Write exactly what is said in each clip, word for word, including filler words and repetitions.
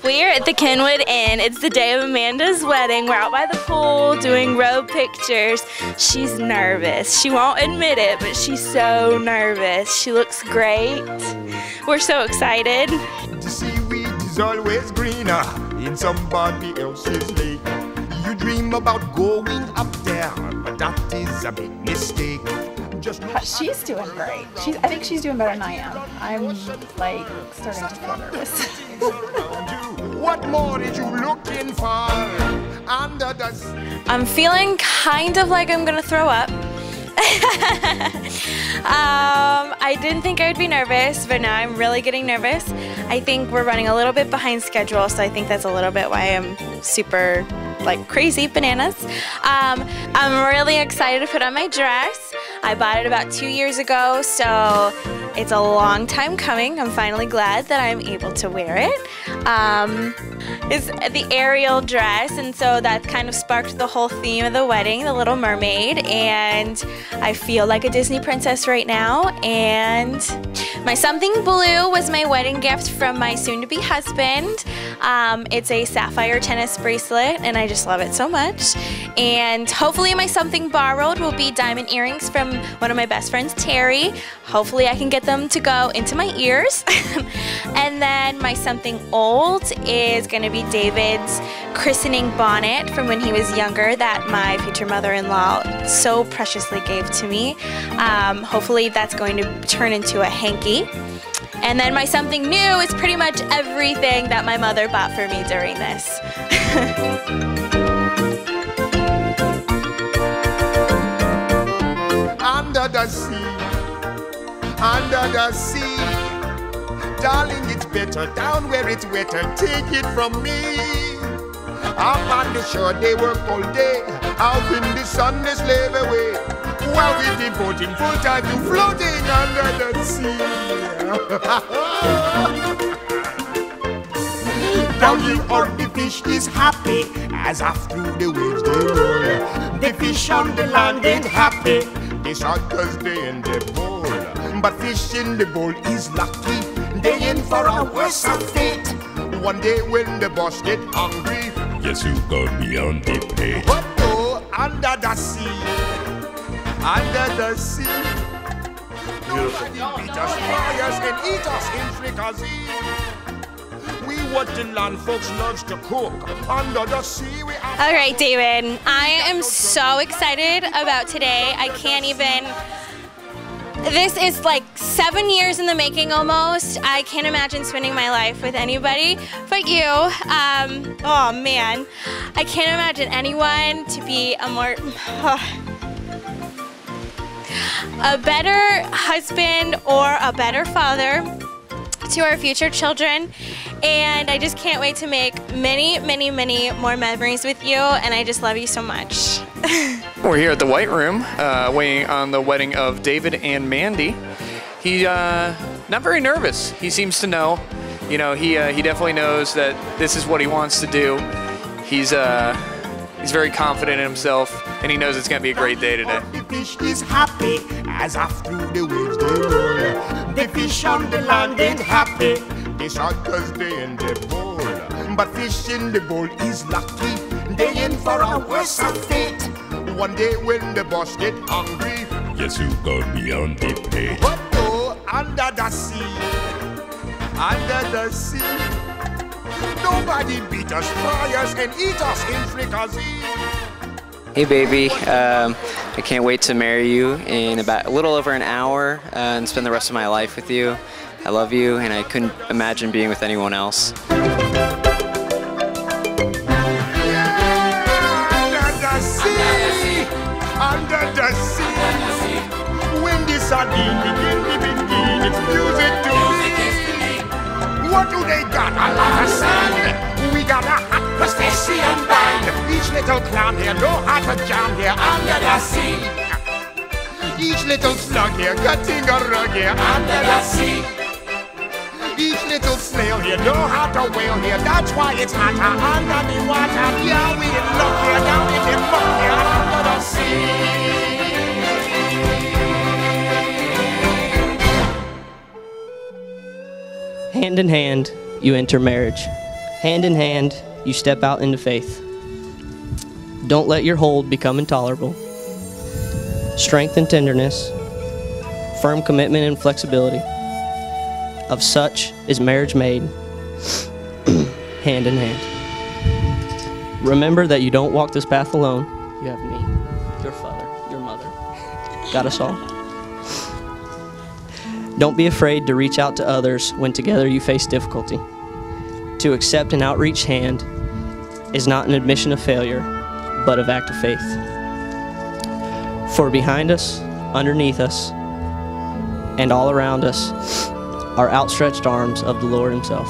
We are at the Kenwood Inn. It's the day of Amanda's wedding. We're out by the pool doing road pictures. She's nervous. She won't admit it, but she's so nervous. She looks great. We're so excited. The seaweed is always greener in somebody else's lake. You dream about going up there, but that is a big mistake. Just she's doing great. She's, I think she's doing better than I am. I'm like starting to feel nervous. What more is you looking for under the sea? I'm feeling kind of like I'm gonna throw up. um, I didn't think I would be nervous, but now I'm really getting nervous. I think we're running a little bit behind schedule, so I think that's a little bit why I'm super like crazy bananas. Um, I'm really excited to put on my dress. I bought it about two years ago, so it's a long time coming. I'm finally glad that I'm able to wear it. Um, it's the Ariel dress, and so that kind of sparked the whole theme of the wedding, The Little Mermaid, and I feel like a Disney princess right now. And my something blue was my wedding gift from my soon-to-be husband. Um, it's a sapphire tennis bracelet, and I just love it so much. And hopefully my something borrowed will be diamond earrings from one of my best friends, Terry. Hopefully I can get them to go into my ears. And then my something old is going to be David's christening bonnet from when he was younger that my future mother-in-law so preciously gave to me. Um, hopefully that's going to turn into a hanky. And then my something new is pretty much everything that my mother bought for me during this. Under the sea, under the sea, darling, it's better down where it's wetter. Take it from me. Up on the shore they work all day, out in the sun they slave away, while we're devoting full time to floating under the sea. Down here on the fish is happy, as after the waves they roll. The fish on the land ain't happy, they shot cause they in the bowl. But fish in the bowl is lucky, they in for a worse fate. One day when the boss get hungry, yes, you got me on the plate. But oh, under the sea, under the sea, nobody beat us, fry us, and eat us in fricassee. We what the land folks loves to cook. Under the sea, we are. All right, David, I am so excited about today. I can't even. This is like seven years in the making almost. I can't imagine spending my life with anybody but you. Um, oh man, I can't imagine anyone to be a more, oh, a better husband or a better father to our future children. And I just can't wait to make many, many, many more memories with you, and I just love you so much. We're here at the White Room, uh, waiting on the wedding of David and Mandy. He, uh, not very nervous. He seems to know. You know, he, uh, he definitely knows that this is what he wants to do. He's, uh, he's very confident in himself, and he knows it's going to be a great day today. The fish is happy, as after the waves they roll. The fish on the land ain't happy, they shot cause they in the bowl. But fish in the bowl is lucky, they in for a worse fate. One day when the boss get hungry, yes, you got me on the plate. But oh, under the sea, under the sea, nobody beat us, fry us, and eat us in fricassee. Hey baby, um, I can't wait to marry you in about a little over an hour uh, and spend the rest of my life with you. I love you, and I couldn't imagine being with anyone else. Under the sea, under the sea, when the sardine begin to begin, it's music to me. What do they got? A lot of sand. We got a hot crustacean band. Each little clown here, no heart to jam here under the sea. Each little slug here, cutting a rug here under the sea. Each little snail here, know how to whale here. That's why it's hotter under the water. Yeah, we in luck here, down in the muck here under the sea. Hand in hand, you enter marriage. Hand in hand, you step out into faith. Don't let your hold become intolerable. Strength and tenderness, firm commitment and flexibility. Of such is marriage made, hand in hand. Remember that you don't walk this path alone. You have me, your father, your mother. Got us all. Don't be afraid to reach out to others when together you face difficulty. To accept an outreached hand is not an admission of failure, but of act of faith. For behind us, underneath us, and all around us are outstretched arms of the Lord Himself.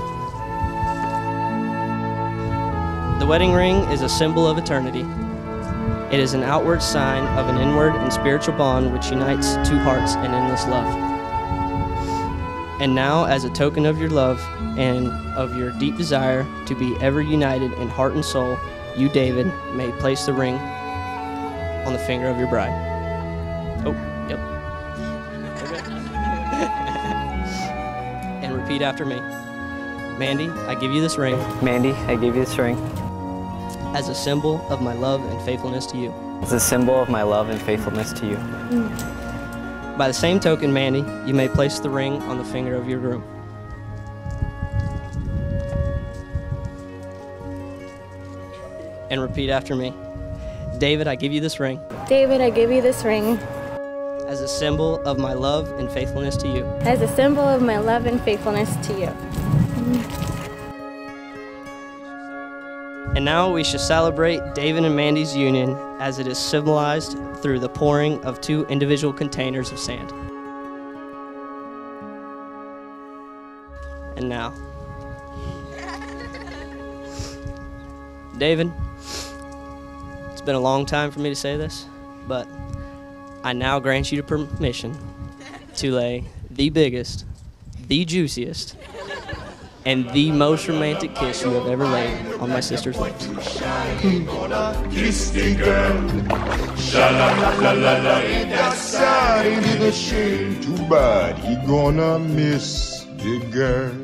The wedding ring is a symbol of eternity. It is an outward sign of an inward and spiritual bond which unites two hearts in endless love. And now, as a token of your love and of your deep desire to be ever united in heart and soul, you, David, may place the ring on the finger of your bride. Oh, yep. And repeat after me. Mandy, I give you this ring. Mandy, I give you this ring. As a symbol of my love and faithfulness to you. As a symbol of my love and faithfulness to you. Mm. By the same token, Mandy, you may place the ring on the finger of your groom. And repeat after me. David, I give you this ring. David, I give you this ring. As a symbol of my love and faithfulness to you. As a symbol of my love and faithfulness to you. And now we shall celebrate David and Mandy's union as it is symbolized through the pouring of two individual containers of sand. And now, David, it's been a long time for me to say this, but I now grant you the permission to lay the biggest, the juiciest, and the most romantic kiss you have ever laid on my sister's lips. Kiss the girl. Sha-la-la-la-la-la. That side ain't the shame. Too bad he gonna miss the girl.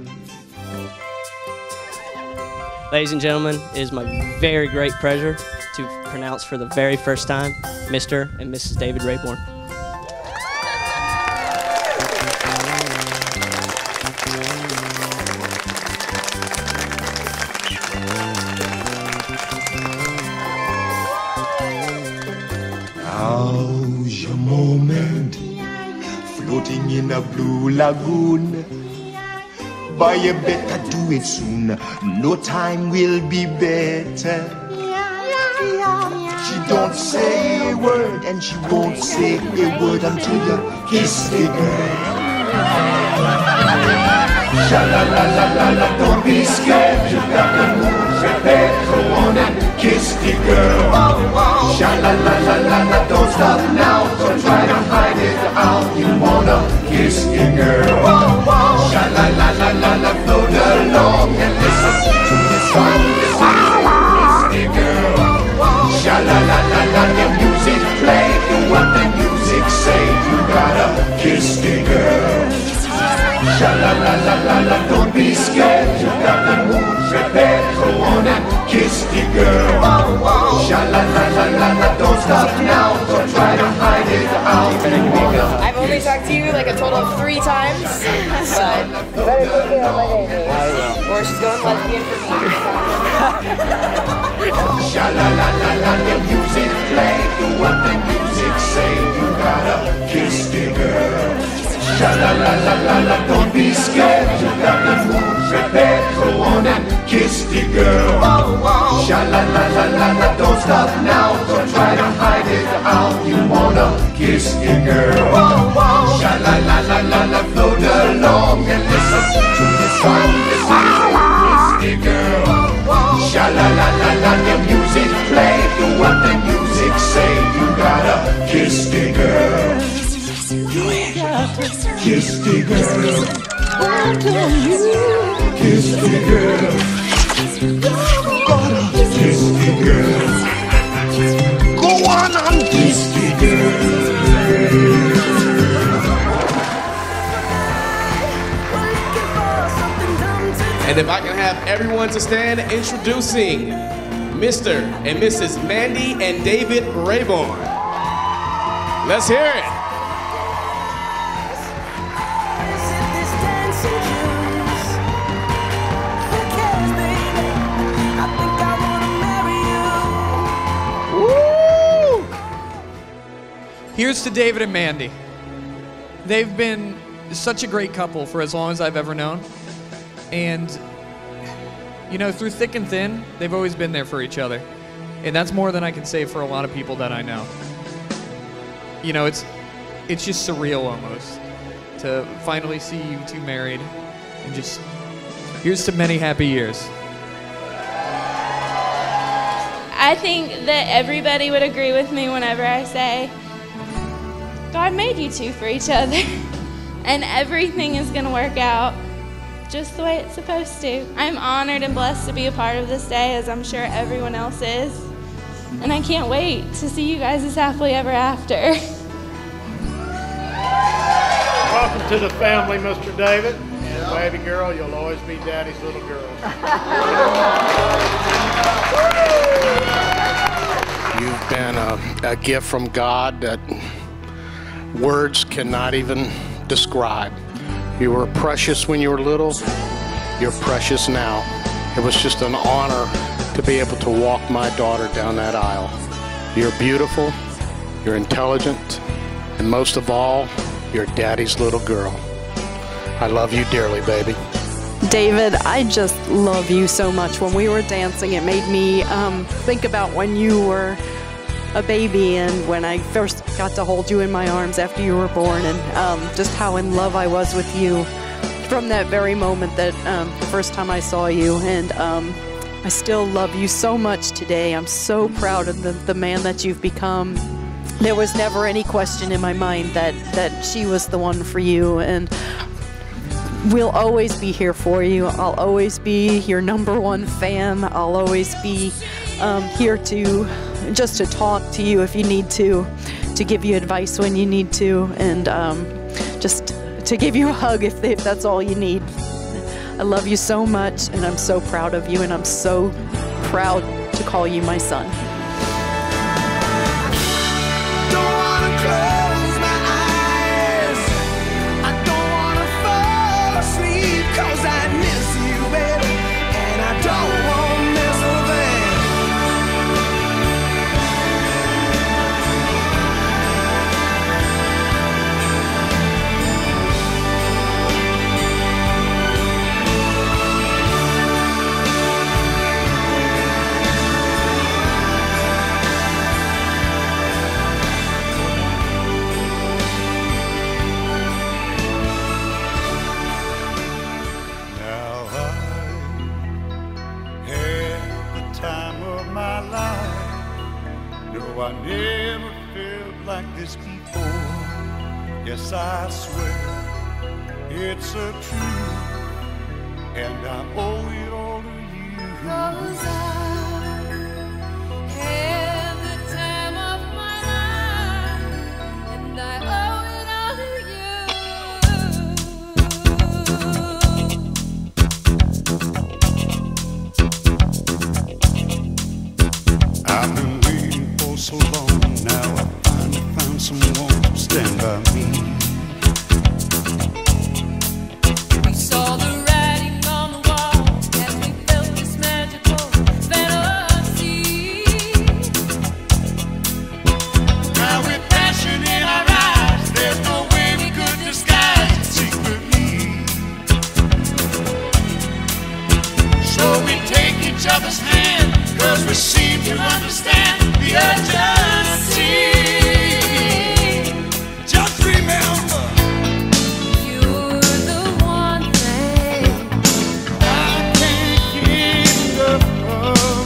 Ladies and gentlemen, it is my very great pleasure to pronounce for the very first time Mister and Missus David Rayborn. How's your moment? Floating in a blue lagoon. But you better do it soon. No time will be better. She don't say a word, and she won't say a word until you kiss the girl. Sha-la-la-la-la-la, don't be scared. You got the moves prepared. Go on and kiss the girl. Sha-la-la-la-la-la, don't stop now. Don't try to hide it out. You wanna kiss the girl. Sha-la-la-la-la-la, float along and listen to the song. Kiss the girl. Sha-la-la-la-la, the music play. Do what the music say. You gotta kiss the girl. Sha-la-la-la-la-la, don't be scared. You got the mood prepared. Go on and kiss the girl. Sha-la-la-la-la-la, don't stop now. Don't try to hide it out. I've only talked to you like a total of three times, but you better take care of my baby. I will. Or she's going lesbian for me. Sha-la-la-la-la, the music play. Do what the music say. You gotta kiss the girl. Sha-la-la-la-la-la, don't be scared. You got the mood prepared. Go on and kiss the girl. Sha-la-la-la-la-la, don't stop now. Don't try to hide it out. You wanna kiss the girl. Sha-la-la-la-la-la, float along and listen to the song. Kiss the girl. Sha-la-la-la-la, the music play. Do what the music say. You gotta kiss the girl. Kiss the girl. Kiss the girl. Gotta kiss the girl. Go on and kiss the girl. We're looking for something dumb to do. And if I can have everyone to stand, introducing Mister and Missus Mandy and David Rayborn. Let's hear it. Woo! Here's to David and Mandy. They've been such a great couple for as long as I've ever known. And, you know, through thick and thin, they've always been there for each other. And that's more than I can say for a lot of people that I know. You know, it's it's just surreal almost to finally see you two married. And just, here's to many happy years. I think that everybody would agree with me whenever I say, God made you two for each other. And everything is going to work out just the way it's supposed to. I'm honored and blessed to be a part of this day, as I'm sure everyone else is. And I can't wait to see you guys as happily ever after. Welcome to the family, Mister David. And baby girl, you'll always be Daddy's little girl. You've been a, a gift from God that words cannot even describe. You were precious when you were little. You're precious now. It was just an honor to be able to walk my daughter down that aisle. You're beautiful, you're intelligent, and most of all, you're Daddy's little girl. I love you dearly, baby. David, I just love you so much. When we were dancing, it made me um, think about when you were a baby and when I first got to hold you in my arms after you were born, and um, just how in love I was with you from that very moment that um, the first time I saw you. And um, I still love you so much today. I'm so proud of the, the man that you've become. There was never any question in my mind that, that she was the one for you, and we'll always be here for you. I'll always be your number one fan. I'll always be um, here to just to talk to you if you need to, to give you advice when you need to, and um, just to give you a hug if, if that's all you need. I love you so much, and I'm so proud of you, and I'm so proud to call you my son. Don't wanna close my eyes. I don't wanna fall asleep, 'cause I miss you, baby, and I don't wanna miss a thing. I never felt like this before. Yes, I swear it's a truth, and I owe it all to you. 'Cause I had the time of my life, and I owe it all to you. I've been waiting for so long, now I finally found someone to stand by me. We saw the writing on the wall as we felt this magical fantasy. Now with passion in our eyes, there's no way we could disguise it secretly. So we take each other's hand, 'cause we seem to understand the urgency. Just remember, you're the one thing I can't get enough of.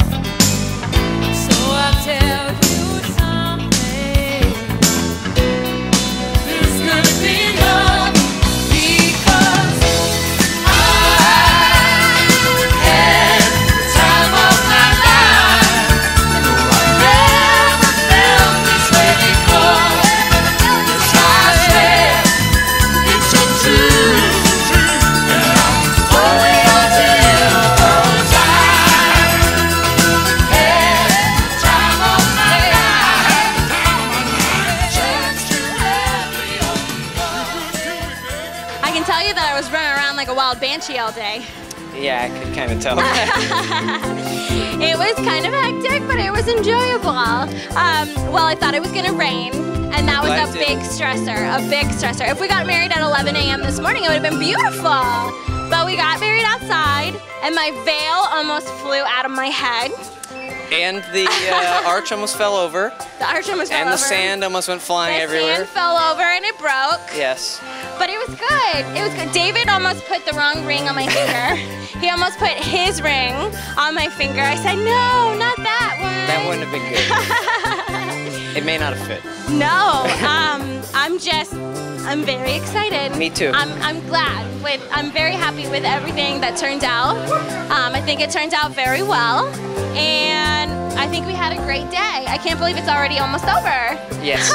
So I'll tell you something. There's gonna be love, because I had the time of my life. I can tell you that I was running around like a wild banshee all day. Yeah, I could kind of tell. It was kind of hectic, but it was enjoyable. Um, well, I thought it was gonna rain, and that was Glad a to. big stressor, a big stressor. If we got married at eleven a m this morning, it would have been beautiful. But we got married outside, and my veil almost flew out of my head. And the uh, arch almost fell over. The arch almost fell And over. the sand almost went flying the everywhere. sand fell over and it broke. Yes. But it was good. It was good. David almost put the wrong ring on my finger. He almost put his ring on my finger. I said, no, not that one. That wouldn't have been good. It may not have fit. No, um, I'm just, I'm very excited. Me too. I'm, I'm glad. With, I'm very happy with everything that turned out. Um, I think it turned out very well. And I think we had a great day. I can't believe it's already almost over. Yes.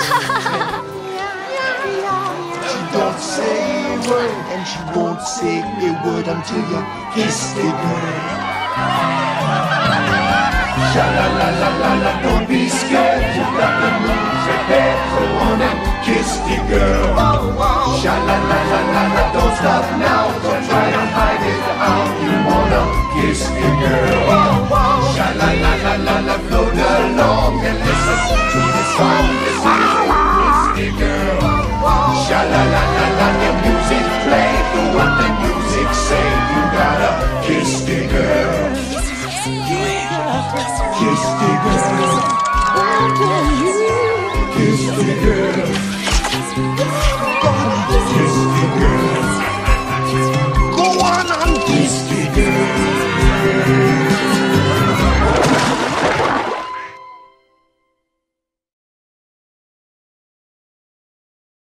She don't say a word, and she won't say a word until you kiss the girl. Sha la la la la la, don't be scared. You got the moves ahead, so wanna kiss the girl. Sha